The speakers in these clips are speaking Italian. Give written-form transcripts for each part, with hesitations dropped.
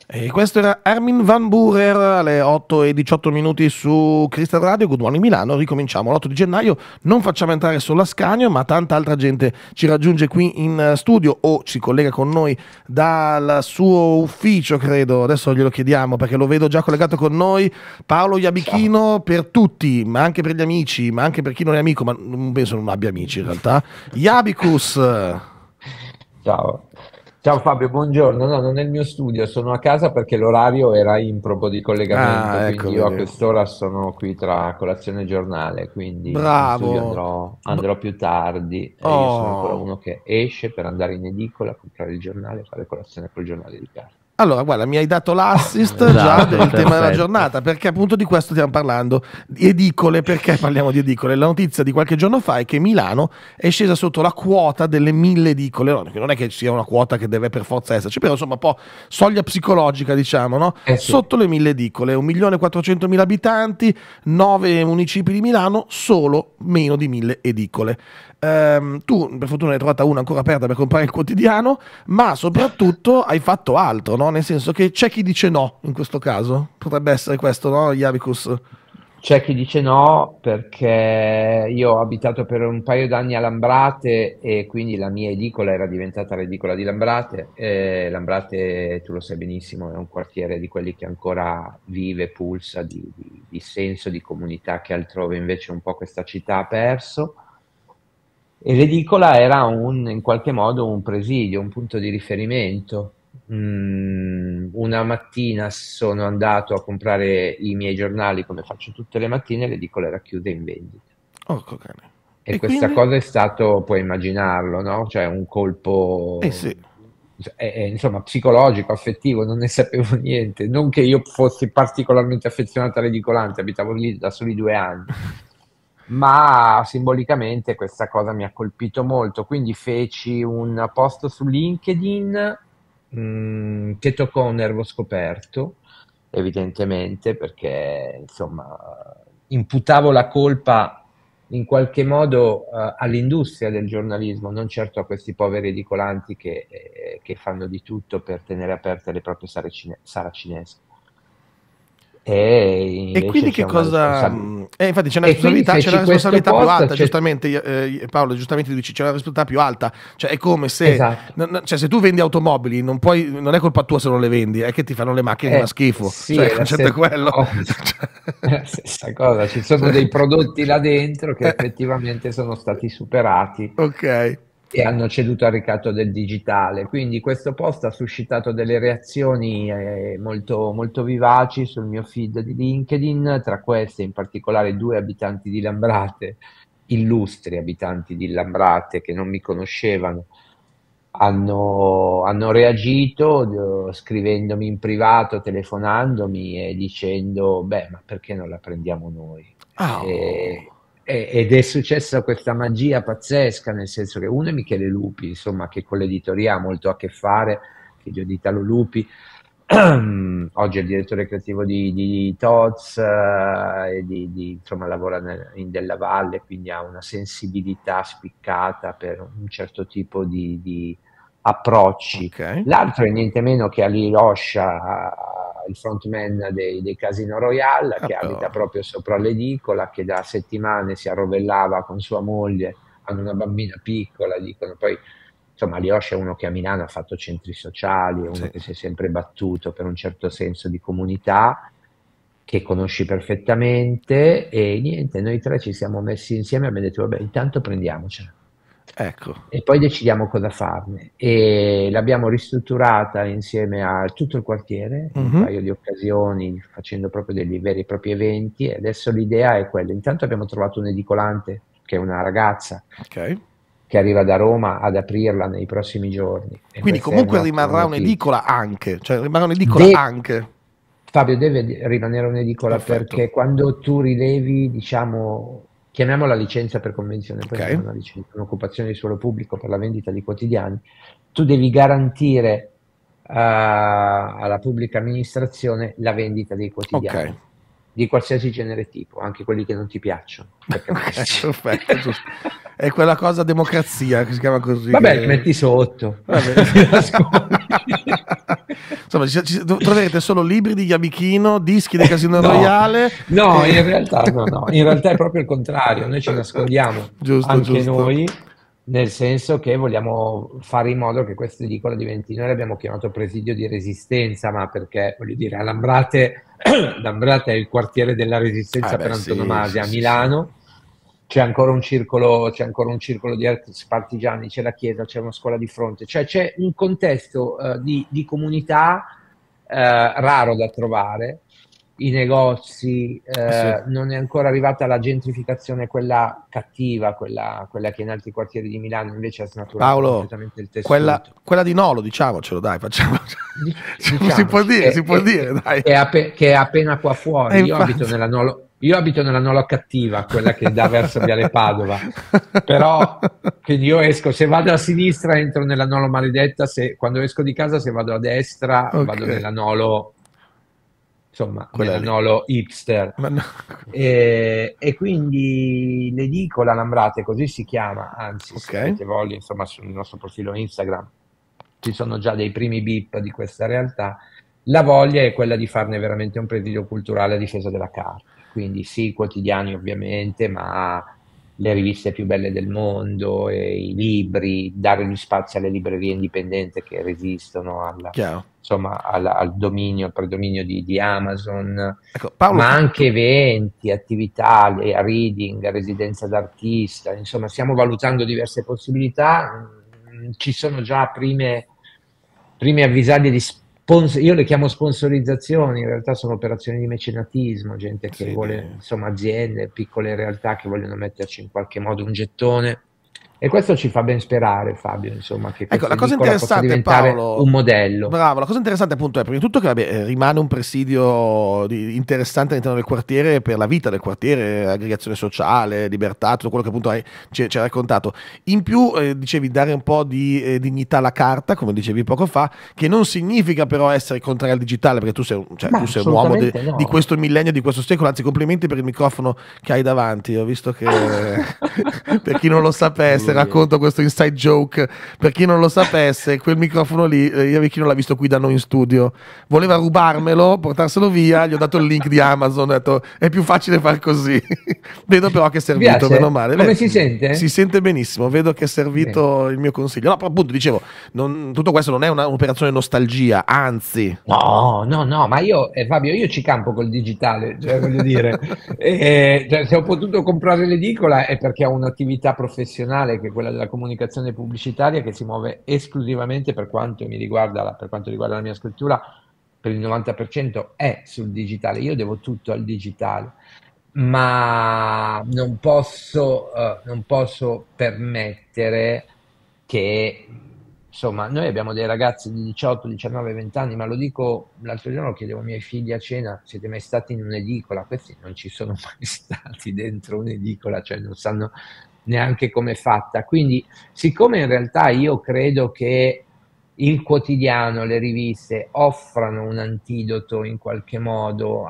E questo era Armin van Buuren alle 8:18 su Crystal Radio. Good Morning Milano. Ricominciamo l'8 di gennaio. Non facciamo entrare solo Ascanio, ma tanta altra gente ci raggiunge qui in studio o ci collega con noi dal suo ufficio, credo. Adesso glielo chiediamo perché lo vedo già collegato con noi. Paolo Iabichino, per tutti, ma anche per gli amici, ma anche per chi non è amico, ma non penso non abbia amici in realtà. Iabicus. Ciao. Ciao Fabio, buongiorno. No, non è il mio studio, sono a casa perché l'orario era improbo di collegamento, Ah, ecco, quindi io a vedi. quest'ora sono qui tra colazione e giornale, quindi in studio Bravo. andrò più tardi e io sono ancora Oh. uno che esce per andare in edicola, comprare il giornale e fare colazione col giornale di casa. Allora, guarda, mi hai dato l'assist già Esatto, del tema della perfetto. giornata, perché appunto di questo stiamo parlando. Di edicole, perché parliamo di edicole? La notizia di qualche giorno fa è che Milano è scesa sotto la quota delle 1000 edicole, no, che non è che sia una quota che deve per forza esserci, però insomma un po' soglia psicologica, diciamo, no? Eh sì. Sotto le 1000 edicole, 1.400.000 abitanti, 9 municipi di Milano, solo meno di 1000 edicole. Tu per fortuna ne hai trovata una ancora aperta per comprare il quotidiano, ma soprattutto hai fatto altro, no? Nel senso che c'è chi dice no in questo caso. Potrebbe essere questo, no, Iavicus? C'è chi dice no perché io ho abitato per un paio d'anni a Lambrate e quindi la mia edicola era diventata l'edicola di Lambrate. E Lambrate, tu lo sai benissimo, è un quartiere di quelli che ancora vive, pulsa di senso di comunità che altrove invece un po' questa città ha perso. E l'edicola era in qualche modo un presidio, un punto di riferimento. Una mattina sono andato a comprare i miei giornali come faccio tutte le mattine, l'edicola era chiusa in vendita. Orco cane. E E questa quindi? cosa è stato, puoi immaginarlo, no? Cioè un Eh colpo, sì. insomma, psicologico, affettivo, non ne sapevo niente. Non che io fossi particolarmente affezionato all'edicolante, abitavo lì da soli 2 anni, ma simbolicamente questa cosa mi ha colpito molto, quindi feci un post su LinkedIn che toccò un nervo scoperto, evidentemente, perché insomma imputavo la colpa in qualche modo all'industria del giornalismo, non certo a questi poveri edicolanti che fanno di tutto per tenere aperte le proprie saracinesche. E E invece quindi che c'è una cosa... responsabilità. infatti E quindi c'è una feci questo responsabilità più post, alta, giustamente, Paolo, giustamente tu dici, c'è una responsabilità più alta. Cioè è come se... esatto. cioè, se tu vendi automobili, non puoi, non è colpa tua se non le vendi, è che ti fanno le macchine una schifo. Sì, Cioè è il la concetto è stessa quello. cosa. È la stessa cosa. Ci sono Cioè- dei prodotti là dentro che eh, effettivamente sono stati superati ok. e hanno ceduto al ricatto del digitale. Quindi questo post ha suscitato delle reazioni molto, molto vivaci sul mio feed di LinkedIn, tra queste in particolare due abitanti di Lambrate, illustri abitanti di Lambrate che non mi conoscevano, hanno reagito scrivendomi in privato, telefonandomi e dicendo, beh, ma perché non la prendiamo noi? Oh. E- ed è successa questa magia pazzesca, nel senso che uno è Michele Lupi, insomma, che con l'editoria ha molto a che fare, figlio di Italo Lupi, oggi è il direttore creativo di Tod's e insomma, lavora in Della Valle, quindi ha una sensibilità spiccata per un certo tipo di approcci. Ok. L'altro è niente meno che Ali Roscia, il frontman dei Casino Royale, Ah, che però. abita proprio sopra l'edicola, che da settimane si arrovellava con sua moglie, hanno una bambina piccola, dicono poi. Insomma, Lioscia è uno che a Milano ha fatto centri sociali, è uno Sì. che si è sempre battuto per un certo senso di comunità, che conosci perfettamente, e niente, noi tre ci siamo messi insieme e abbiamo detto, vabbè, intanto prendiamocela Ecco. e poi decidiamo cosa farne. E l'abbiamo ristrutturata insieme a tutto il quartiere, in un Mhm. paio di occasioni, facendo proprio degli veri e propri eventi. E adesso l'idea è quella. Intanto abbiamo trovato un edicolante, che è una ragazza, Ok. che arriva da Roma ad aprirla nei prossimi giorni. E Quindi questa è comunque un'ottima rimarrà notizia. un'edicola anche, cioè rimarrà un'edicola De- anche. Fabio, deve rimanere un'edicola Perfetto. perché quando tu rilevi, diciamo, chiamiamola licenza per convenzione, poi Ok. non è una licenza, è un'occupazione di suolo pubblico per la vendita di quotidiani, tu devi garantire alla pubblica amministrazione la vendita dei Ok. quotidiani, di qualsiasi genere e tipo, anche quelli che non ti piacciono, per Ok, capirci. perfetto, giusto. È quella cosa democrazia che si chiama così. Vabbè, Che... metti sotto, Vabbè. mi nascondi. Insomma, troverete solo libri di Yabichino, dischi del Casino No, Royale. no, in realtà no, no, in realtà è proprio il contrario, noi ci nascondiamo Giusto, anche giusto. noi, nel senso che vogliamo fare in modo che questa edicola diventi, noi l'abbiamo chiamato presidio di resistenza, ma perché, voglio dire, a Lambrate, Lambrate è il quartiere della resistenza per Beh, sì, antonomasia sì, a sì, sì. Milano, c'è ancora un circolo di artisti partigiani, c'è la chiesa, c'è una scuola di fronte, cioè c'è un contesto di comunità raro da trovare, i negozi, Sì. non è ancora arrivata la gentrificazione, quella cattiva, quella che in altri quartieri di Milano invece ha snaturato Paolo, completamente il quella, tessuto. quella di Nolo, diciamocelo, dai, facciamo. Diciamoci Si può dire, dai. che è appena qua fuori. Infatti. Io abito nella Nolo Cattiva, quella che dà verso Viale Padova, però quindi io esco, se vado a sinistra entro nella Nolo Maledetta, quando esco di casa se vado a destra Ok, vado nella Nolo, insomma, quella nella lì. Nolo hipster. Ma no. E quindi l'edicola Lambrate, così si chiama, anzi, Ok, se avete voglia, insomma, sul nostro profilo Instagram ci sono già dei primi beep di questa realtà. La voglia è quella di farne veramente un presidio culturale a difesa della carta. Quindi sì, quotidiani ovviamente, ma le riviste più belle del mondo, e i libri, dare gli spazi alle librerie indipendenti che resistono chiaro. insomma, al dominio, al predominio di Amazon, Ecco, Paolo, ma tu. anche eventi, attività, reading, residenza d'artista, insomma, stiamo valutando diverse possibilità. Ci sono già prime avvisaglie di sponsor, io le chiamo sponsorizzazioni, in realtà sono operazioni di mecenatismo, gente che Sì, vuole, insomma, aziende, piccole realtà che vogliono metterci in qualche modo un gettone. E questo ci fa ben sperare, Fabio, insomma, che Ecco, questa la cosa edicola possa interessante, diventare un Paolo, modello. bravo, la cosa interessante appunto è prima di tutto che vabbè, rimane un presidio interessante all'interno del quartiere per la vita del quartiere, aggregazione sociale, libertà, tutto quello che appunto ci hai raccontato. In più, dicevi, dare un po' di dignità alla carta, come dicevi poco fa, che non significa però essere contrario al digitale, perché cioè, Ma tu sei un uomo assolutamente di no. questo millennio, di questo secolo, anzi complimenti per il microfono che hai davanti, ho visto che per chi non lo sapesse, racconto questo inside joke, per chi non lo sapesse, quel microfono lì, Iavicchino l'ha visto qui da noi in studio, voleva rubarmelo, portarselo via, gli ho dato il link di Amazon, ho detto è più facile far così. Vedo però che è Ti servito, meno piace? male. Come Beh, si si sente? sente benissimo, vedo che è Bene. servito il mio consiglio. No, però appunto dicevo, tutto questo non è un'operazione nostalgia, anzi. No, no, no, ma io, Fabio, io ci campo col digitale, cioè voglio dire, cioè, se ho potuto comprare l'edicola è perché ho un'attività professionale che è quella della comunicazione pubblicitaria che si muove esclusivamente per quanto mi riguarda, per quanto riguarda la mia scrittura, per il 90% è sul digitale, io devo tutto al digitale, ma non posso permettere che, insomma, noi abbiamo dei ragazzi di 18, 19, 20 anni, ma lo dico, l'altro giorno chiedevo ai miei figli a cena, siete mai stati in un'edicola? Questi non ci sono mai stati dentro un'edicola, cioè non sanno neanche come è fatta. Quindi, siccome in realtà io credo che il quotidiano, le riviste offrano un antidoto in qualche modo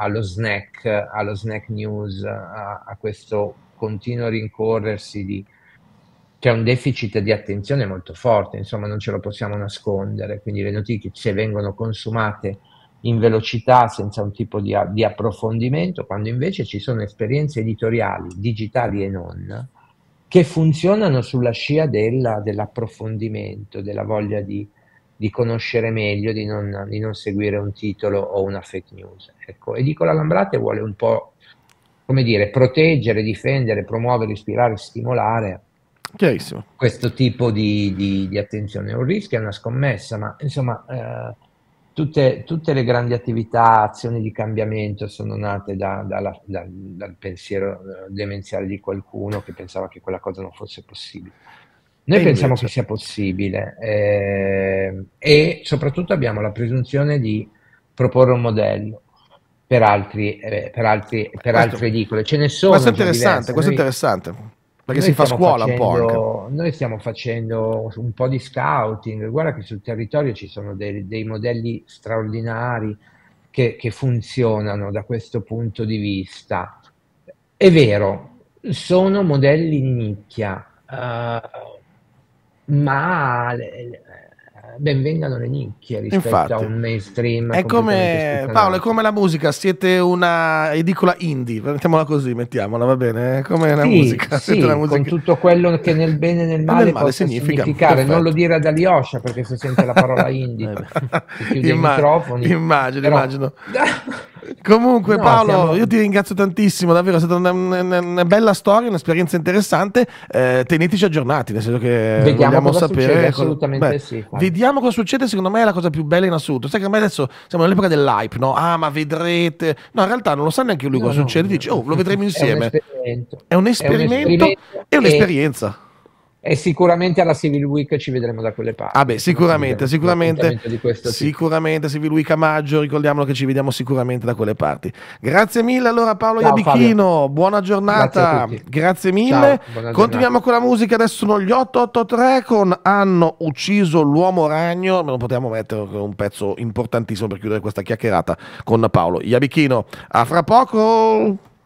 allo snack news, a questo continuo rincorrersi c'è un deficit di attenzione molto forte, insomma, non ce lo possiamo nascondere, quindi le notizie vengono consumate in velocità senza un tipo di approfondimento, quando invece ci sono esperienze editoriali, digitali e non, che funzionano sulla scia dell'approfondimento, della voglia di conoscere meglio, di non seguire un titolo o una fake news. Ecco, Edicola Lambrate vuole un po', come dire, proteggere, difendere, promuovere, ispirare, stimolare Chiarissimo. questo tipo di attenzione. È un rischio, è una scommessa, ma insomma, tutte le grandi attività, azioni di cambiamento sono nate dal pensiero demenziale di qualcuno che pensava che quella cosa non fosse possibile. E Noi pensiamo che invece, sia possibile, e soprattutto abbiamo la presunzione di proporre un modello per questo, altre edicole. Ce ne sono già diverse. questo è interessante, perché si fa scuola un po' anche. Noi stiamo facendo un po' di scouting, guarda che sul territorio ci sono dei modelli straordinari che funzionano da questo punto di vista. È vero, sono modelli di nicchia, ma ben vengano le nicchie rispetto Infatti. a un mainstream È completamente come Paolo, è sputtanato. come la musica, siete una edicola indie, mettiamola così, mettiamola, va bene? È come la Sì, musica, siete una sì, con musica. tutto quello che nel bene e nel E male nel male possa significa, significare. Non lo perfetto. dire ad Alyosha, perché se sente la parola indie si chiude i Imma- microfoni. immagino, Però immagino. Comunque no, Paolo, io siamo... ti ringrazio tantissimo, davvero, è stata una bella storia, un'esperienza interessante. Teneteci aggiornati, nel senso che Vediamo vogliamo cosa succede, sapere. assolutamente sì, Fabio. Vediamo cosa succede, secondo me è la cosa più bella in assoluto. Sai che ormai adesso siamo nell'epoca dell'hype, no? Ah, ma vedrete. No, in realtà non lo sa neanche lui No, cosa no, succede, dice, oh, lo vedremo è un insieme. esperimento. È un È un esperimento esperimento e un'esperienza. e sicuramente alla Civil Week ci vedremo da quelle Ah parti, beh, perché noi ci vediamo su un sicuramente, appuntamento di questo tipo. sicuramente, Civil Week a maggio, ricordiamolo che ci vediamo sicuramente da quelle parti. Grazie mille allora Paolo Ciao Fabio, Iabichino, buona grazie a giornata, tutti. grazie mille. Ciao, buona Continuiamo giornata. con la musica, adesso sono gli 883 con Hanno ucciso l'uomo ragno, me lo potevamo mettere con un pezzo importantissimo per chiudere questa chiacchierata con Paolo Iabichino. A fra poco!